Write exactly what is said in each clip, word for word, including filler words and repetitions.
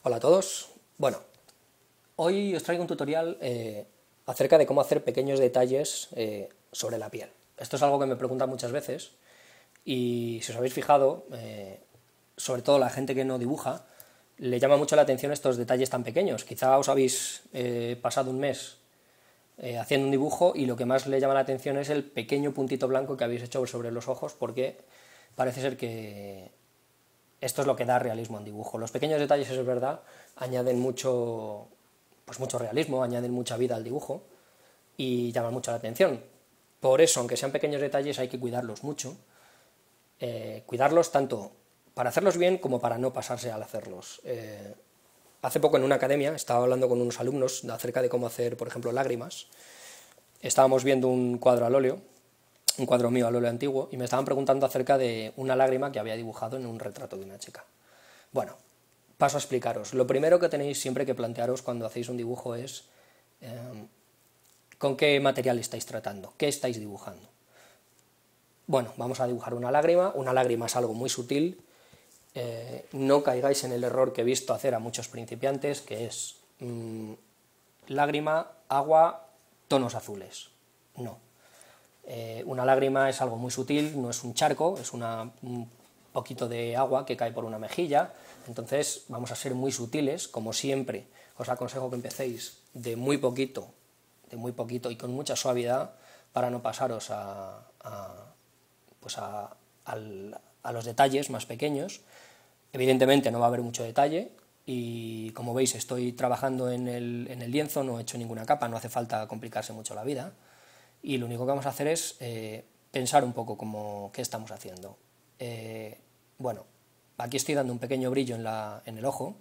Hola a todos. Bueno, hoy os traigo un tutorial eh, acerca de cómo hacer pequeños detalles eh, sobre la piel. Esto es algo que me preguntan muchas veces y si os habéis fijado, eh, sobre todo la gente que no dibuja, le llama mucho la atención estos detalles tan pequeños. Quizá os habéis eh, pasado un mes eh, haciendo un dibujo y lo que más le llama la atención es el pequeño puntito blanco que habéis hecho sobre los ojos, porque parece ser que esto es lo que da realismo en dibujo. Los pequeños detalles, eso es verdad, añaden mucho, pues mucho realismo, añaden mucha vida al dibujo y llaman mucho la atención. Por eso, aunque sean pequeños detalles, hay que cuidarlos mucho. Eh, cuidarlos tanto para hacerlos bien como para no pasarse al hacerlos. Eh, hace poco en una academia estaba hablando con unos alumnos acerca de cómo hacer, por ejemplo, lágrimas. Estábamos viendo un cuadro al óleo, un cuadro mío al óleo antiguo, y me estaban preguntando acerca de una lágrima que había dibujado en un retrato de una chica. Bueno, paso a explicaros. Lo primero que tenéis siempre que plantearos cuando hacéis un dibujo es eh, con qué material estáis tratando, qué estáis dibujando. Bueno, vamos a dibujar una lágrima. Una lágrima es algo muy sutil. Eh, no caigáis en el error que he visto hacer a muchos principiantes, que es mmm, lágrima, agua, tonos azules. No. Eh, una lágrima es algo muy sutil, no es un charco, es una, un poquito de agua que cae por una mejilla. Entonces vamos a ser muy sutiles, como siempre. Os aconsejo que empecéis de muy poquito, de muy poquito y con mucha suavidad para no pasaros a, a, pues a, al, a los detalles más pequeños. Evidentemente no va a haber mucho detalle y como veis estoy trabajando en el, en el lienzo, no he hecho ninguna capa, no hace falta complicarse mucho la vida. Y lo único que vamos a hacer es eh, pensar un poco como qué estamos haciendo. Eh, bueno, aquí estoy dando un pequeño brillo en, la, en el ojo,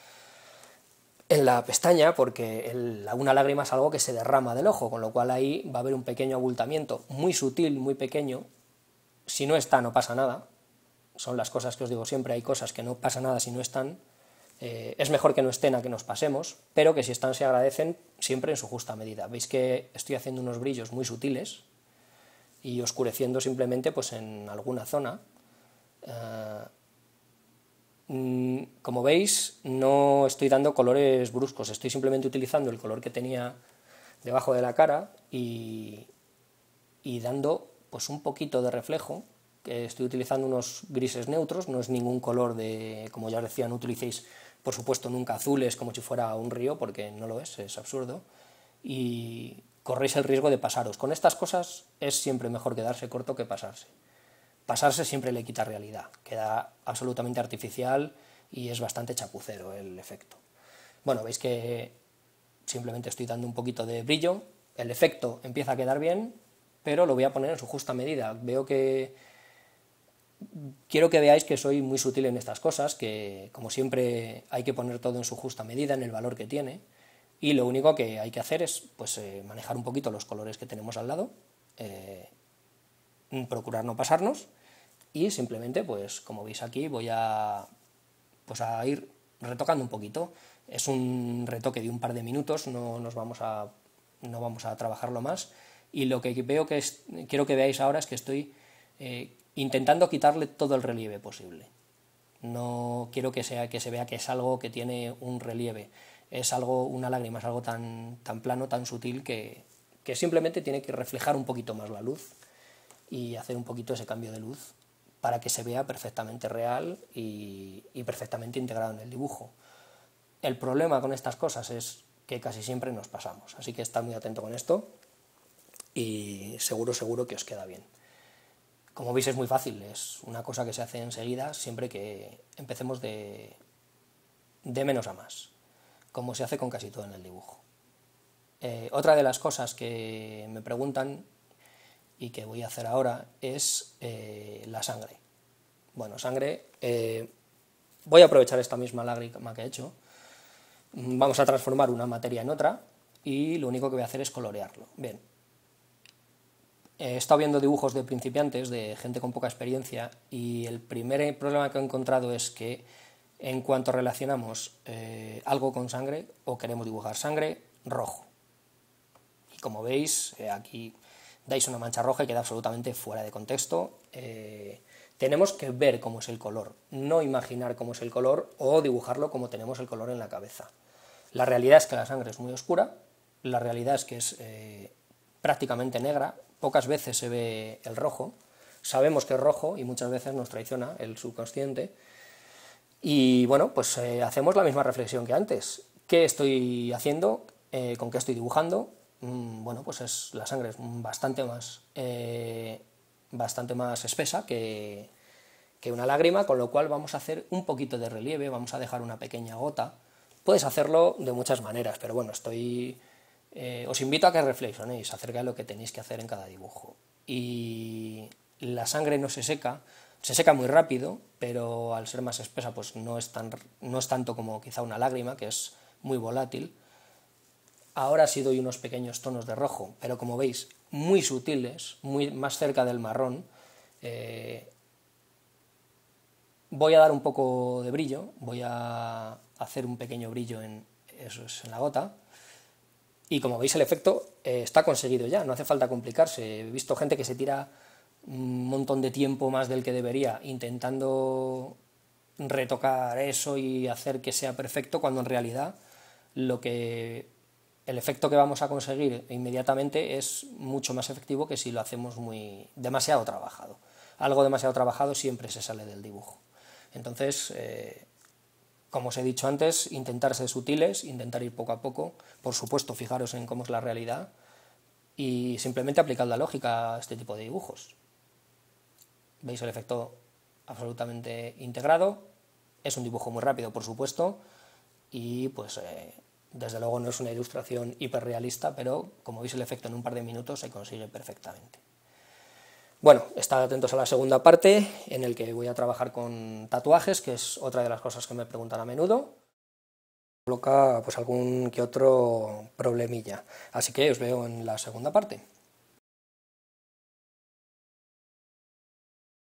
en la pestaña, porque el, una lágrima es algo que se derrama del ojo, con lo cual ahí va a haber un pequeño abultamiento muy sutil, muy pequeño. Si no está, no pasa nada. Son las cosas que os digo siempre, hay cosas que no pasa nada si no están. Eh, es mejor que no estén a que nos pasemos, pero que si están se agradecen siempre en su justa medida. Veis que estoy haciendo unos brillos muy sutiles y oscureciendo simplemente pues en alguna zona. Eh, como veis, no estoy dando colores bruscos, estoy simplemente utilizando el color que tenía debajo de la cara y, y dando pues un poquito de reflejo. Estoy utilizando unos grises neutros, no es ningún color de, como ya os decía, no utilicéis por supuesto nunca azules como si fuera un río, porque no lo es, es absurdo, y corréis el riesgo de pasaros. Con estas cosas es siempre mejor quedarse corto que pasarse. Pasarse siempre le quita realidad, queda absolutamente artificial y es bastante chapucero el efecto. Bueno, veis que simplemente estoy dando un poquito de brillo, el efecto empieza a quedar bien, pero lo voy a poner en su justa medida. Veo que quiero que veáis que soy muy sutil en estas cosas, que como siempre hay que poner todo en su justa medida, en el valor que tiene, y lo único que hay que hacer es pues, eh, manejar un poquito los colores que tenemos al lado, eh, procurar no pasarnos, y simplemente, pues como veis aquí, voy a, pues, a ir retocando un poquito. Es un retoque de un par de minutos, no, nos vamos a, no vamos a trabajarlo más, y lo que veo que es, quiero que veáis ahora es que estoy eh, intentando quitarle todo el relieve posible. No quiero que, sea, que se vea que es algo que tiene un relieve, es algo, una lágrima, es algo tan, tan plano, tan sutil que, que simplemente tiene que reflejar un poquito más la luz y hacer un poquito ese cambio de luz para que se vea perfectamente real y, y perfectamente integrado en el dibujo. El problema con estas cosas es que casi siempre nos pasamos, así que estad muy atento con esto y seguro, seguro que os queda bien. Como veis es muy fácil, es una cosa que se hace enseguida siempre que empecemos de, de menos a más, como se hace con casi todo en el dibujo. Eh, otra de las cosas que me preguntan y que voy a hacer ahora es eh, la sangre. Bueno, sangre, eh, voy a aprovechar esta misma lágrima que he hecho, vamos a transformar una materia en otra y lo único que voy a hacer es colorearlo. Bien, he estado viendo dibujos de principiantes, de gente con poca experiencia, y el primer problema que he encontrado es que en cuanto relacionamos eh, algo con sangre, o queremos dibujar sangre, rojo. Y como veis, eh, aquí dais una mancha roja y queda absolutamente fuera de contexto. Eh, Tenemos que ver cómo es el color, no imaginar cómo es el color o dibujarlo como tenemos el color en la cabeza. La realidad es que la sangre es muy oscura, la realidad es que es eh, prácticamente negra, pocas veces se ve el rojo, sabemos que es rojo y muchas veces nos traiciona el subconsciente. Y bueno, pues eh, hacemos la misma reflexión que antes. ¿Qué estoy haciendo? Eh, ¿Con qué estoy dibujando? Mm, bueno, pues es, la sangre es bastante más... Eh, bastante más espesa que, que una lágrima, con lo cual vamos a hacer un poquito de relieve, vamos a dejar una pequeña gota. Puedes hacerlo de muchas maneras, pero bueno, estoy, eh, os invito a que reflexionéis acerca de lo que tenéis que hacer en cada dibujo. Y la sangre no se seca, se seca muy rápido, pero al ser más espesa pues no es, tan, no es tanto como quizá una lágrima, que es muy volátil. Ahora sí doy unos pequeños tonos de rojo, pero como veis, muy sutiles, muy más cerca del marrón. Eh, voy a dar un poco de brillo, voy a hacer un pequeño brillo en, eso es, en la gota. Y como veis el efecto eh, está conseguido ya, no hace falta complicarse. He visto gente que se tira un montón de tiempo más del que debería intentando retocar eso y hacer que sea perfecto, cuando en realidad lo que... el efecto que vamos a conseguir inmediatamente es mucho más efectivo que si lo hacemos muy demasiado trabajado. Algo demasiado trabajado siempre se sale del dibujo. Entonces, eh, como os he dicho antes, intentar ser sutiles, intentar ir poco a poco, por supuesto fijaros en cómo es la realidad y simplemente aplicar la lógica a este tipo de dibujos. ¿Veis el efecto absolutamente integrado? Es un dibujo muy rápido, por supuesto, y pues... Eh, desde luego no es una ilustración hiperrealista, pero como veis el efecto en un par de minutos se consigue perfectamente. Bueno, estad atentos a la segunda parte, en el que voy a trabajar con tatuajes, que es otra de las cosas que me preguntan a menudo. Coloca pues algún que otro problemilla, así que os veo en la segunda parte.